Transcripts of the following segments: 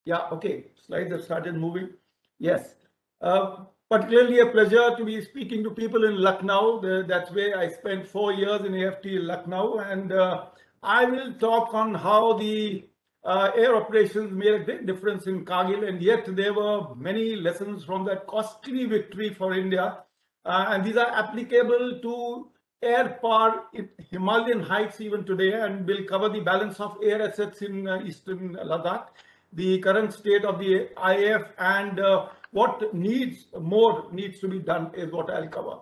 Yeah, okay. Slides have started moving. Yes. Particularly a pleasure to be speaking to people in Lucknow. That's where I spent 4 years in AFT Lucknow. And I will talk on how the air operations made a great difference in Kargil. And yet there were many lessons from that costly victory for India. And these are applicable to air power in Himalayan heights even today. And we'll cover the balance of air assets in eastern Ladakh, the current state of the IAF, and what needs to be done is what I'll cover.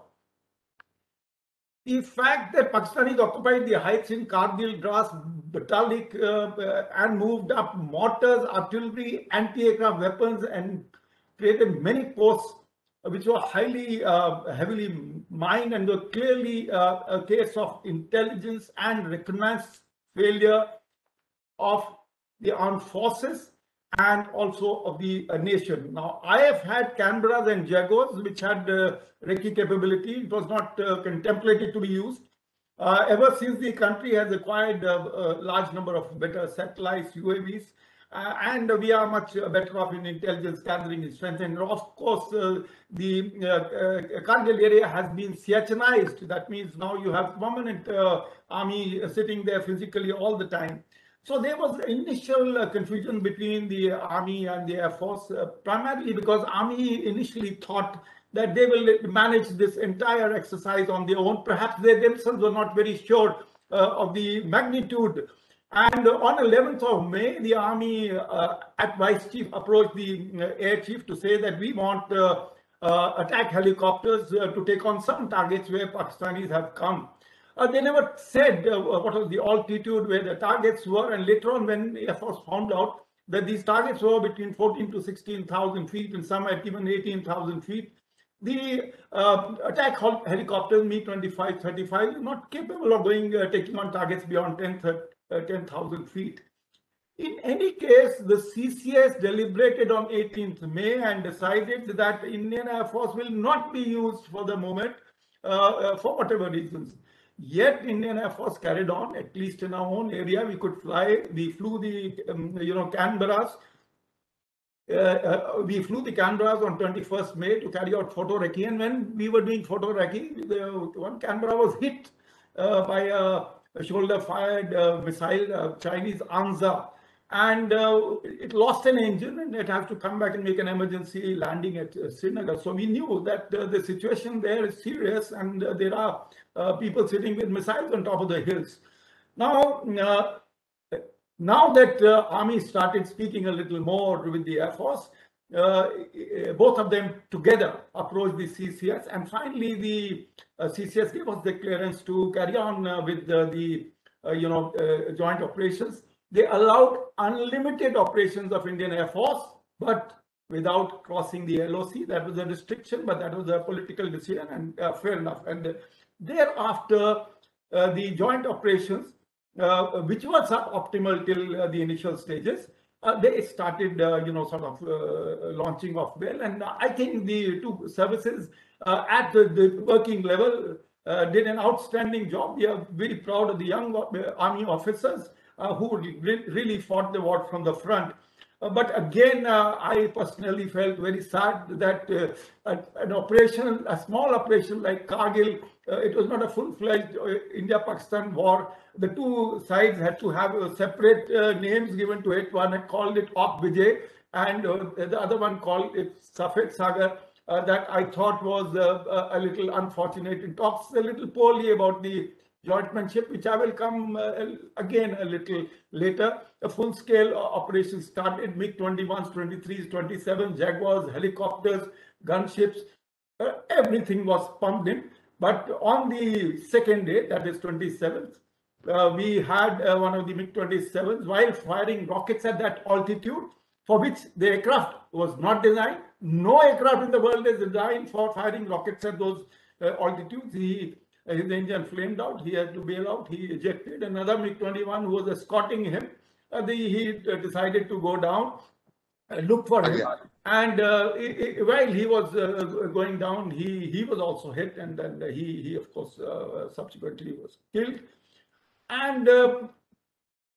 The fact that Pakistanis occupied the heights in Kargil, Dras, Batalik, and moved up mortars, artillery, anti-aircraft weapons, and created many posts which were highly heavily mined, and were clearly a case of intelligence and recognized failure of the armed forces and also of the nation. Now, I have had Canberras and Jaguars, which had recce capability. It was not contemplated to be used. Ever since the country has acquired a large number of better satellites, UAVs, and we are much better off in intelligence gathering and strength. And of course, the Kargil area has been Siachinized. That means now you have permanent army sitting there physically all the time. So there was initial confusion between the Army and the Air Force, primarily because Army initially thought that they will manage this entire exercise on their own. Perhaps they themselves were not very sure of the magnitude. And on 11th of May, the Army at Vice Chief approached the Air Chief to say that we want attack helicopters to take on some targets where Pakistanis have come. They never said what was the altitude where the targets were, and later on when the Air Force found out that these targets were between 14 to 16,000 feet and some at even 18,000 feet, the attack helicopters Mi-25, 35 are not capable of taking on targets beyond 10,000 feet. In any case, the CCS deliberated on 18th May and decided that Indian Air Force will not be used for the moment for whatever reasons. Yet Indian Air Force carried on, at least in our own area. We could fly. We flew the Canberras. We flew the Canberras on 21st May to carry out photo recce. And when we were doing photo recce, one Canberra was hit by a shoulder-fired missile, Chinese Anza. And it lost an engine, and it has to come back and make an emergency landing at Srinagar. So we knew that the situation there is serious, and there are people sitting with missiles on top of the hills. Now that Army started speaking a little more with the Air Force, both of them together approached the CCS, and finally the CCS gave us the clearance to carry on with the joint operations. They allowed unlimited operations of Indian Air Force, but without crossing the LOC. That was a restriction, but that was a political decision, and fair enough. And thereafter, the joint operations, which were suboptimal till the initial stages, they started, launching off well. And I think the two services at the working level did an outstanding job. We are very proud of the young Army officers who really fought the war from the front. But again, I personally felt very sad that a small operation like Kargil, it was not a full-fledged India-Pakistan war. The two sides had to have separate names given to it. One had called it Op Vijay, and the other one called it Safed Sagar. That I thought was a little unfortunate. It talks a little poorly about the jointmanship, which I will come again a little later. A full-scale operation started. MiG-21s, 23s, 27s, Jaguars, helicopters, gunships, everything was pumped in. But on the second day, that is 27th, we had one of the MiG-27s while firing rockets at that altitude, for which the aircraft was not designed. No aircraft in the world is designed for firing rockets at those altitudes. His engine flamed out. He had to bail out. He ejected. Another MiG-21 who was escorting him, he decided to go down, look for him. And while he was going down, he was also hit, and then he of course subsequently was killed. And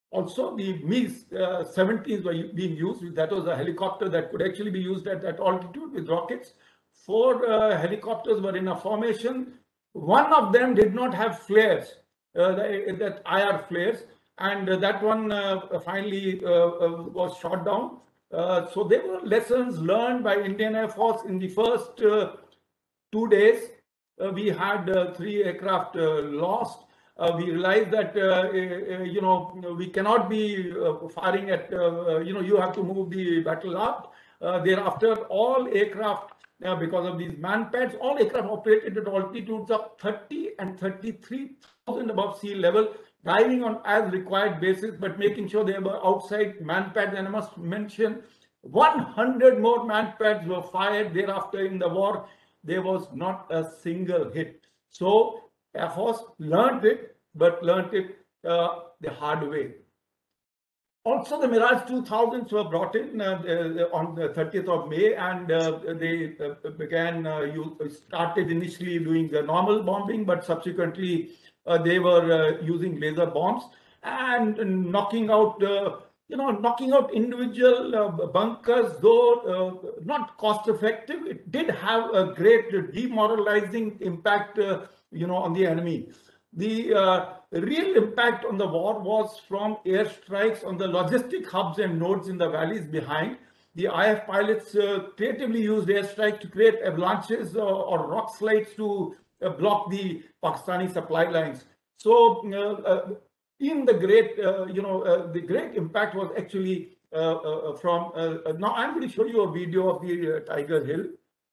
Also, the Mi-17s were being used. That was a helicopter that could actually be used at that altitude with rockets. 4 helicopters were in a formation. One of them did not have flares, that IR flares, and that one finally was shot down. So there were lessons learned by Indian Air Force in the first 2 days. We had 3 aircraft lost. We realized that we cannot be firing at you have to move the battle up. Thereafter, all aircraft, because of these man pads, all aircraft operated at altitudes of 30 and 33,000 above sea level, diving on as required basis, but making sure they were outside man pads. And I must mention, 100 more man pads were fired thereafter in the war. There was not a single hit. So Air Force learned it, but learned it the hard way. Also, the Mirage 2000s were brought in on the 30th of May, and they started initially doing the normal bombing, but subsequently they were using laser bombs and knocking out individual bunkers, though not cost effective. It did have a great demoralizing impact, on the enemy. The real impact on the war was from airstrikes on the logistic hubs and nodes in the valleys behind. The IF pilots creatively used airstrikes to create avalanches or rock slides to block the Pakistani supply lines. So in the great, the great impact was actually from. Now I'm going to show you a video of the Tiger Hill.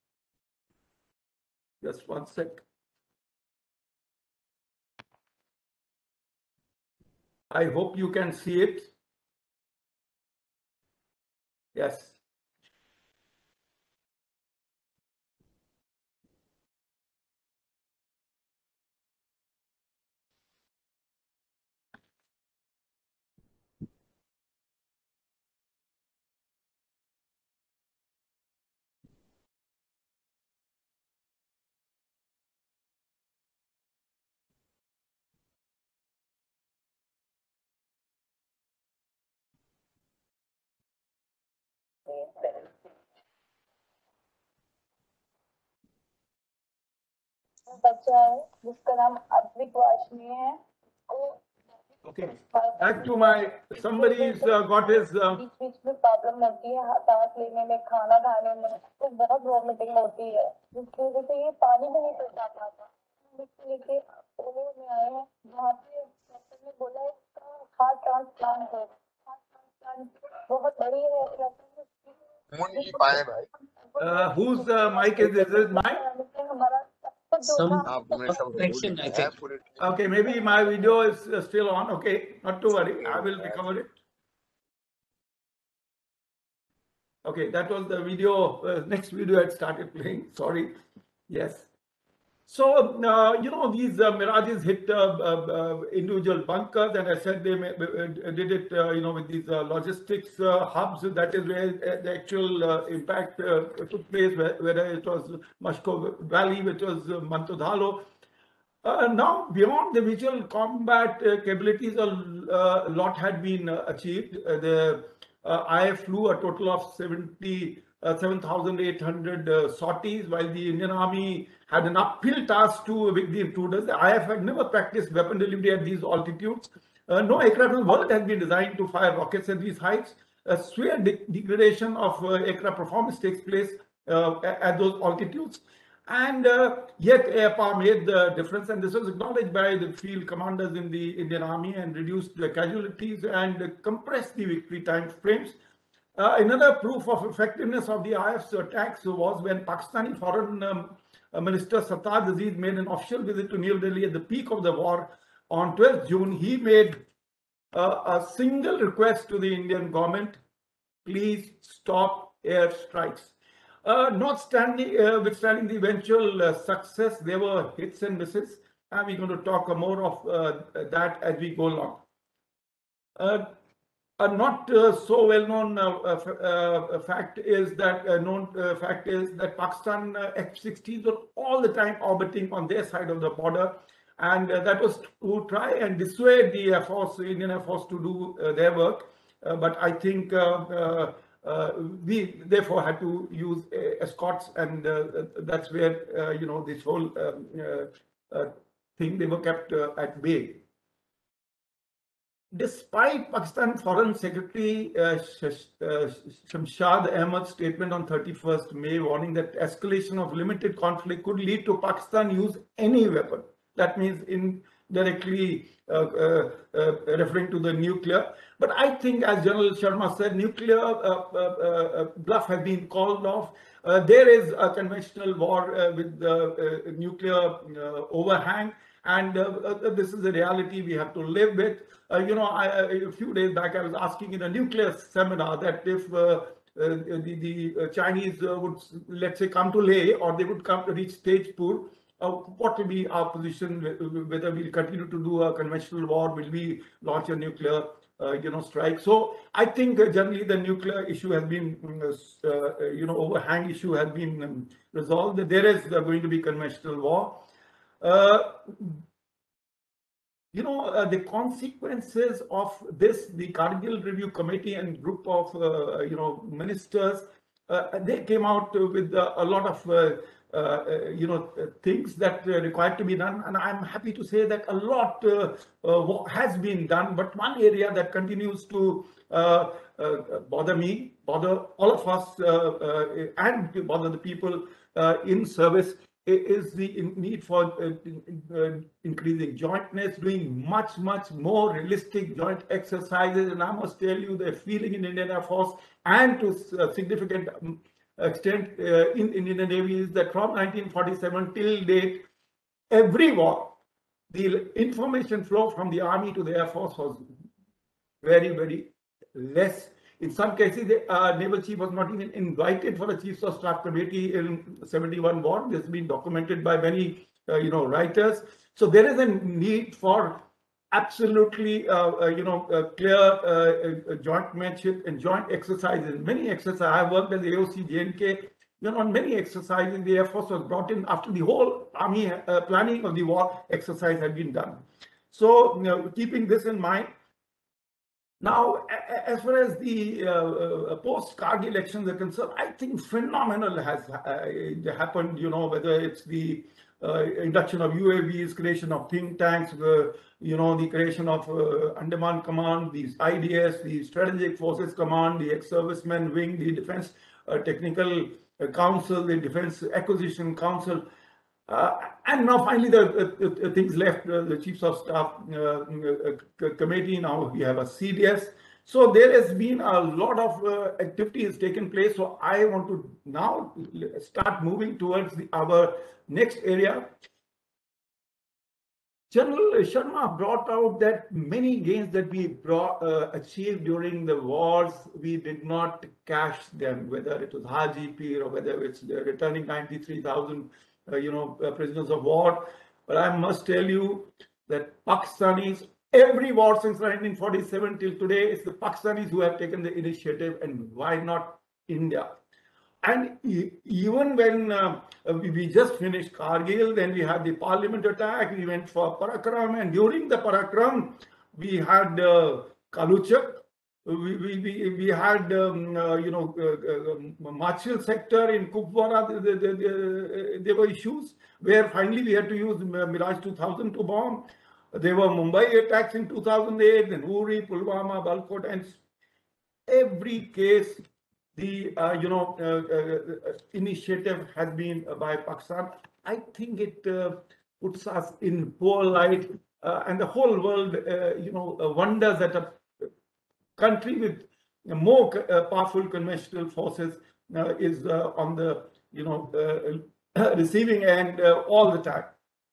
Just one sec. I hope you can see it. Yes. बच्चा है जिसका नाम अद्विक वाशनीय है. Okay. Back to my, somebody's got his. बीच में problem लगती है सांस लेने में, खाना खाने में, तो बहुत वॉमिटिंग होती है, जिसकी वजह से ये पानी भी नहीं पी पाता था. लेके ओलो में आए हैं, जहाँ पे डॉक्टर ने बोला इसका हार्ट ट्रांसप्लांट है. हार्ट ट्रांसप्लांट बहुत बड़ी है. Whose mic is this? Is mine? Okay, maybe my video is still on. Okay, not to worry, I will recover it. Okay, that was the video. Next video had started playing. Sorry. Yes. So, these Mirages hit individual bunkers, and I said they did it, with these logistics hubs. That is where the actual impact took place, whether it was Mashko Valley, which was Mantodhalo. Now, beyond the visual combat capabilities, a lot had been achieved. The IF flew a total of 7,800 sorties, while the Indian Army had an uphill task to evict the intruders. The IF had never practiced weapon delivery at these altitudes. No aircraft in the world has been designed to fire rockets at these heights. A severe degradation of aircraft performance takes place at those altitudes. And yet air power made the difference, and this was acknowledged by the field commanders in the Indian Army, and reduced the casualties and compressed the victory time frames. Another proof of effectiveness of the IF's attacks was when Pakistani Foreign Minister Sattar Aziz made an official visit to New Delhi at the peak of the war on 12th June. He made a single request to the Indian government: please stop air strikes. Notwithstanding the eventual success, there were hits and misses, and we're going to talk more of that as we go along. A not so well-known fact is that Pakistan F-16s were all the time orbiting on their side of the border, and that was to try and dissuade the Air Force, Indian Air Force, to do their work. But I think we therefore had to use escorts, and that's where this whole thing, they were kept at bay. Despite Pakistan Foreign Secretary Shamshad Ahmad's statement on 31st May warning that escalation of limited conflict could lead to Pakistan use any weapon, that means indirectly referring to the nuclear. But I think, as General Sharma said, nuclear bluff has been called off. There is a conventional war with the nuclear overhang, and this is a reality we have to live with. A few days back, I was asking in a nuclear seminar that if the Chinese would, let's say, come to Leh, or they would come to reach Tejpur, what will be our position, whether we'll continue to do a conventional war, will we launch a nuclear strike? So I think generally the nuclear issue has been, overhang issue has been resolved. There is going to be conventional war. The consequences of this, the Kargil Review Committee and group of, ministers, they came out with a lot of, things that required to be done. And I'm happy to say that a lot has been done. But one area that continues to bother me, bother all of us, and bother the people in service is the need for increasing jointness, doing much more realistic joint exercises. And I must tell you, the feeling in Indian Air Force and to a significant extent in Indian Navy is that from 1947 till date, every war, the information flow from the Army to the Air Force was very less. In some cases, the naval chief was not even invited for a Chiefs of Staff committee in 71 war. This has been documented by many, writers. So there is a need for absolutely, clear jointmanship and joint exercises. Many exercises. I worked as AOC JNK. On many exercises, the Air Force was brought in after the whole Army planning of the war exercise had been done. So, keeping this in mind. Now, as far as the post-Kargil elections are concerned, I think phenomenal has happened, whether it's the induction of UAVs, creation of think tanks, the creation of Andaman Command, the IDS, the Strategic Forces Command, the ex-servicemen wing, the Defense Technical Council, the Defense Acquisition Council. And now finally the things left, the Chiefs of Staff committee. Now we have a CDS. So there has been a lot of activity has taken place. So I want to now start moving towards our next area. General Sharma brought out that many gains that we achieved during the wars, we did not cash them, whether it was Haji Pir or whether it's returning 93,000 prisoners of war. But I must tell you that Pakistanis, every war since 1947 till today, it's the Pakistanis who have taken the initiative, and why not India? And even when we just finished Kargil, then we had the parliament attack, we went for Parakram, and during the Parakram, we had Kaluchak, we had Machil sector in Kupwara. There were issues where finally we had to use Mirage 2000 to bomb. There were Mumbai attacks in 2008, then Uri, Pulwama, Balkot, and every case the initiative has been by Pakistan. I think it puts us in poor light, and the whole world wonders that a country with more powerful conventional forces is on the receiving end all the time.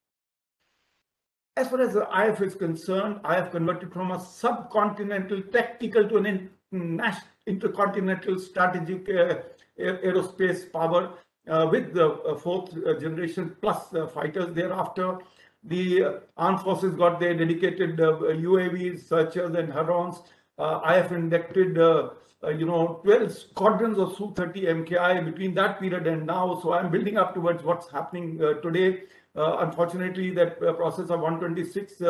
As far as the IF is concerned, I have converted from a subcontinental tactical to an intercontinental strategic aerospace power with the fourth generation plus fighters thereafter. The armed forces got their dedicated UAVs, searchers and Herons. I have inducted 12 squadrons of Su-30 MKI between that period and now. So I'm building up towards what's happening today. Unfortunately, that process of 126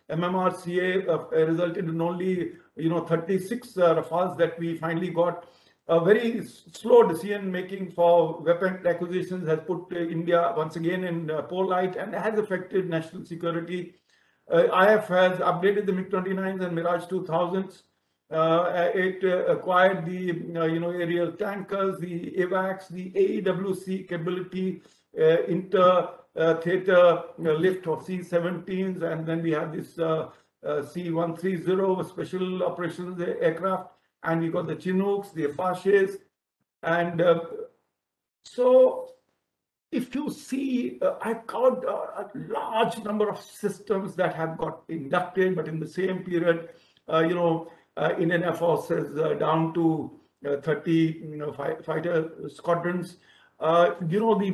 MMRCA resulted in only 36 Rafales that we finally got. A very slow decision making for weapon acquisitions has put India once again in poor light and has affected national security. IF has updated the MiG-29s and Mirage 2000s. It acquired the aerial tankers, the AWACS, the AEWC capability, inter-theater lift of C-17s, and then we have this C-130 special operations aircraft, and we got the Chinooks, the Apaches, and so if you see, I count a large number of systems that have got inducted, but in the same period, Indian Air Force is down to 30 fighter squadrons. The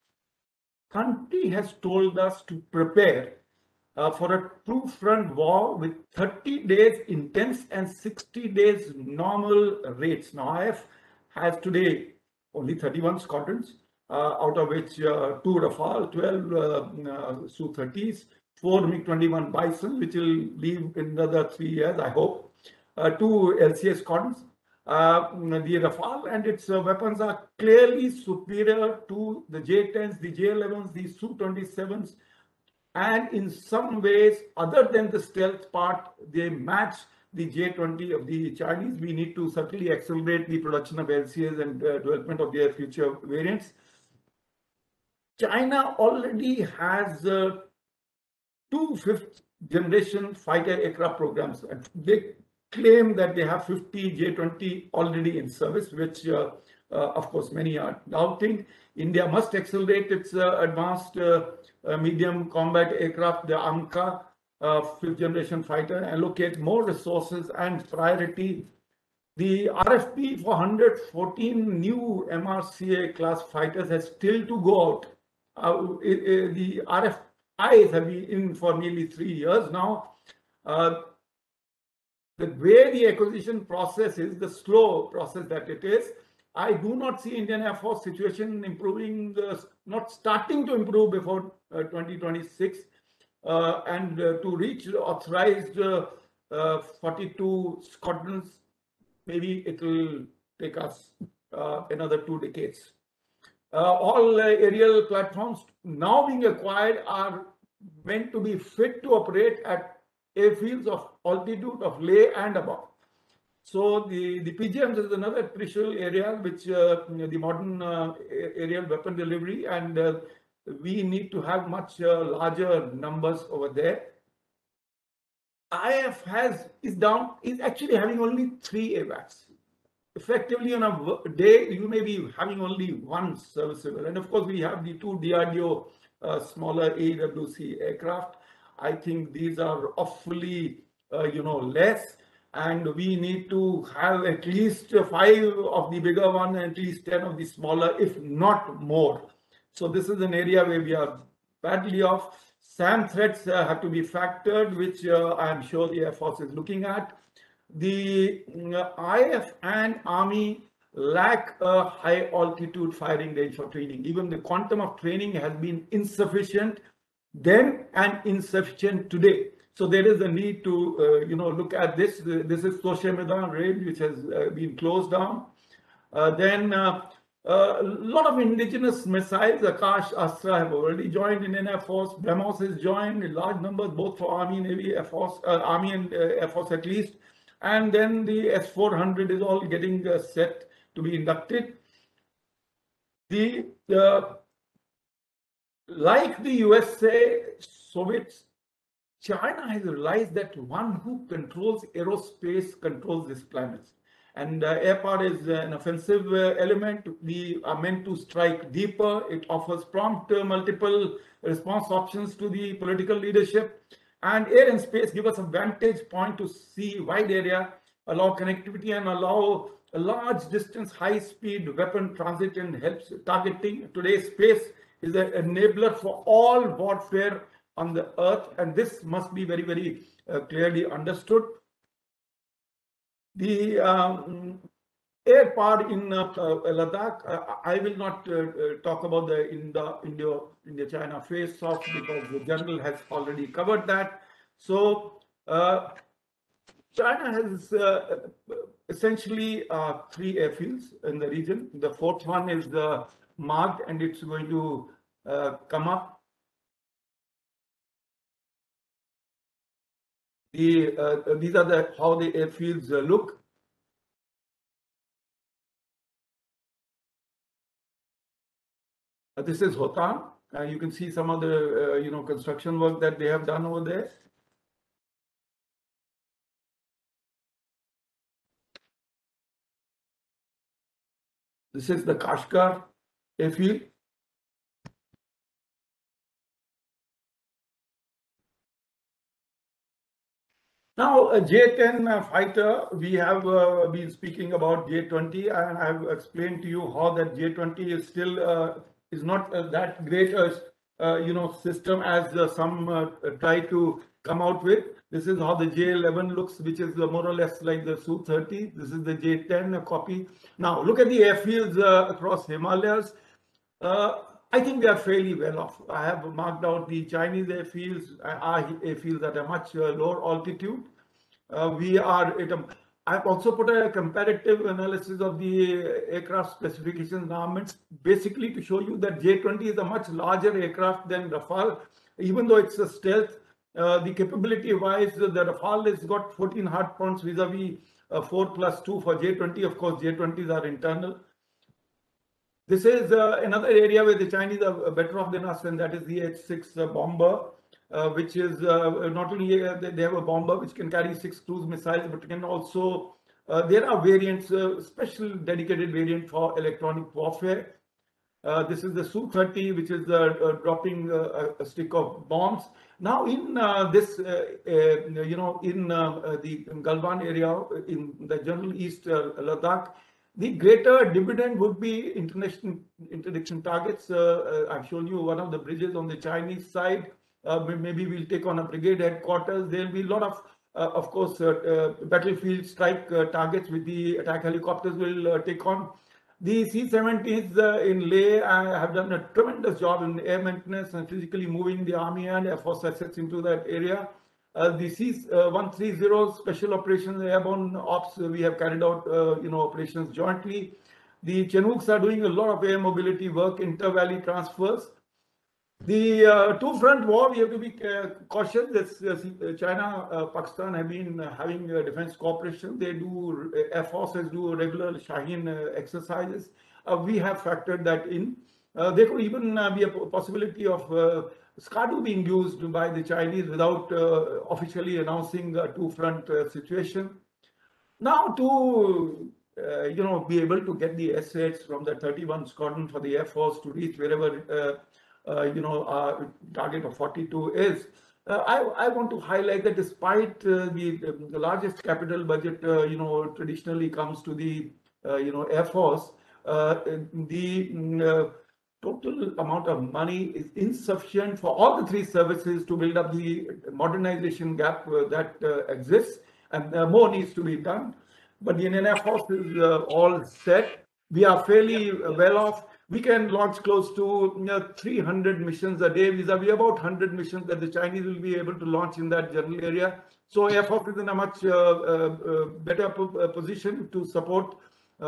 country has told us to prepare for a true front war with 30 days intense and 60 days normal rates. Now, IF has today only 31 squadrons, out of which 2 Rafale, 12 Su-30s, 4 MiG-21 Bison, which will leave in another 3 years, I hope. 2 LCA squadrons. The Rafale and its weapons are clearly superior to the J-10s, the J-11s, the Su-27s, and in some ways, other than the stealth part, they match the J-20 of the Chinese. We need to certainly accelerate the production of LCAs and development of their future variants. China already has 2 5th-generation fighter aircraft programs, and they claim that they have 50 J-20 already in service, which of course many are doubting. India must accelerate its advanced medium combat aircraft, the AMCA 5th-generation fighter, allocate more resources and priority. The RFP for 114 new MRCA class fighters has still to go out. The RFIs have been in for nearly 3 years now. The way the acquisition process is, the slow process that it is, I do not see Indian Air Force situation improving, not starting to improve before 2026. And to reach authorized 42 squadrons, maybe it will take us another 2 decades. All aerial platforms now being acquired are meant to be fit to operate at airfields of altitude of Leh and above. So the PGMs is another crucial area which the modern aerial weapon delivery, and we need to have much larger numbers over there. IF is actually having only 3 AWACS. Effectively, on a day, you may be having only 1 serviceable. And of course, we have the 2 DRDO smaller AWC aircraft. I think these are awfully, less. And we need to have at least 5 of the bigger one and at least 10 of the smaller, if not more. So this is an area where we are badly off. SAM threats have to be factored, which I am sure the Air Force is looking at. The IF and Army lack a high altitude firing range for training. Even the quantum of training has been insufficient then and insufficient today. So there is a need to, look at this. This is Toshe Maidan range, which has been closed down. Then a lot of indigenous missiles, Akash, Astra have already joined Indian Air Force. BrahMos has joined in large numbers, both for Army, Navy, Air Force, Army and Air Force at least. And then the S-400 is all getting set to be inducted. Like the USA, Soviets, China has realized that one who controls aerospace controls this planet. And air power is an offensive element. We are meant to strike deeper. It offers prompt multiple response options to the political leadership. And air and space give us a vantage point to see wide area, allow connectivity, and allow a large distance, high-speed weapon transit and helps targeting. Today, space is an enabler for all warfare on the earth, and this must be very, very clearly understood. The air power in Ladakh. I will not talk about the India-China face-off because the general has already covered that. So China has essentially 3 airfields in the region. The 4th one is marked, and it's going to come up. These are how the airfields look. This is Hotan. You can see some of the construction work that they have done over there. This is the Kashgar airfield. Now, a J-10 fighter, we have been speaking about J-20, and I have explained to you how that J-20 is still is not that great a system as some try to come out with. This is how the J-11 looks, which is more or less like the Su-30. This is the J-10 copy. Now, look at the airfields across Himalayas. I think we are fairly well off. I have marked out the Chinese airfields at a much lower altitude. I've also put a comparative analysis of the aircraft specifications and armaments, basically to show you that J-20 is a much larger aircraft than Rafale. Even though it's a stealth, the capability wise, the Rafale has got 14 hard points vis-a-vis 4+2 for J-20. Of course, J-20s are internal. This is another area where the Chinese are better off than us, and that is the H-6 bomber, which is not only they have a bomber which can carry 6 cruise missiles, but can also, there are variants, special dedicated variant for electronic warfare. This is the Su-30, which is dropping a stick of bombs. Now, in this, in the Galwan area, in the general east Ladakh, the greater dividend would be interdiction targets. I've shown you one of the bridges on the Chinese side. Maybe we'll take on a brigade headquarters. There'll be a lot of course, battlefield strike targets with the attack helicopters will take on. The C-17s in Leh have done a tremendous job in air maintenance and physically moving the Army and Air Force assets into that area. The C-130 Special Operations Airborne Ops, we have carried out operations jointly. The Chinooks are doing a lot of air mobility work, inter-valley transfers. The two-front war, we have to be cautious. China, Pakistan have been having defense cooperation. They do, Air Forces do regular Shaheen exercises. We have factored that in. There could even be a possibility of Skadu being used by the Chinese without officially announcing a two-front situation. Now, to be able to get the assets from the 31 Squadron for the Air Force to reach wherever our target of 42 is. I want to highlight that despite the largest capital budget, traditionally comes to the Air Force, the total amount of money is insufficient for all the 3 services to build up the modernization gap that exists, and more needs to be done. But the Indian Air Force is all set. We are fairly well off. We can launch close to 300 missions a day, vis-a-vis about 100 missions that the Chinese will be able to launch in that general area. So Air Force is in a much better position to support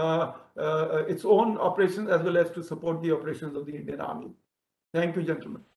its own operations as well as to support the operations of the Indian Army. Thank you, gentlemen.